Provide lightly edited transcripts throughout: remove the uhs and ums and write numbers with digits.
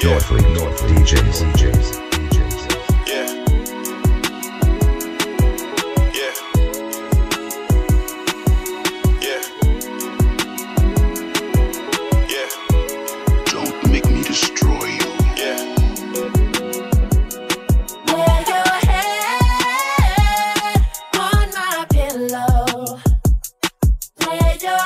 North DJs. Yeah. Yeah. Yeah. Yeah. Don't make me destroy you. Yeah. Lay your head on my pillow. Lay your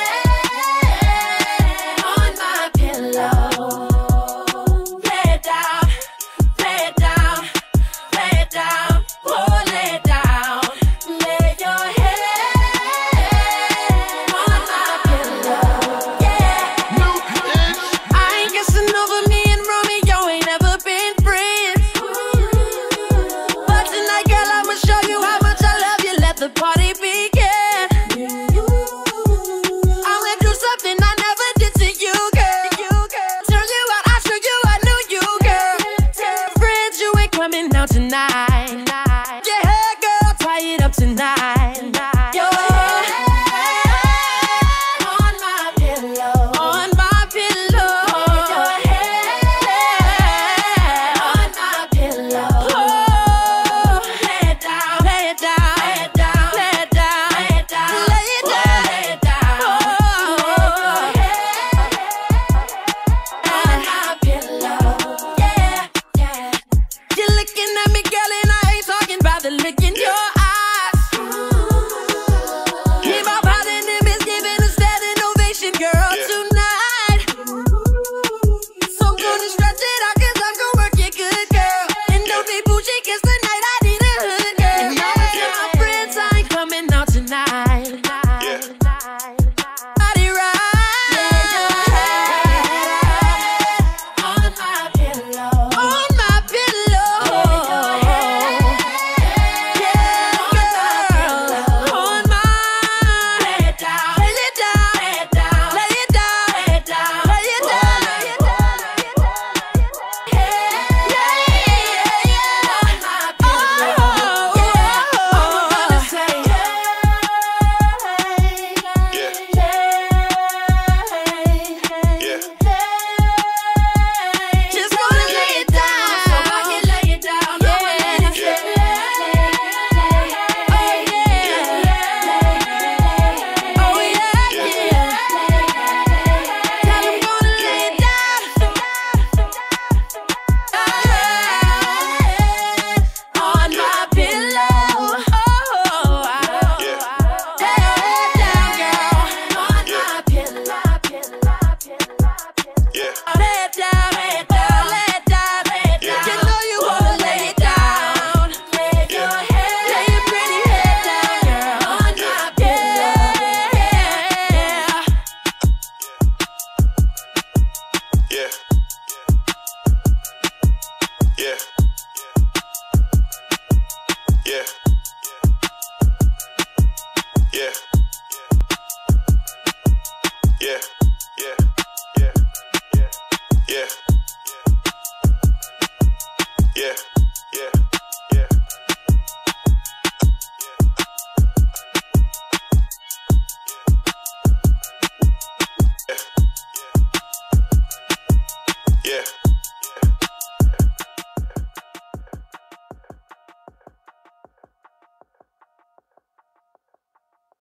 head on my pillow. Lay it down, lay it down, lay it down, oh, lay it down. Lay your head on my pillow. Yeah. I ain't guessing over me and Romeo ain't ever been friends. But tonight, girl, I'ma show you how much I love you. Let the party begin.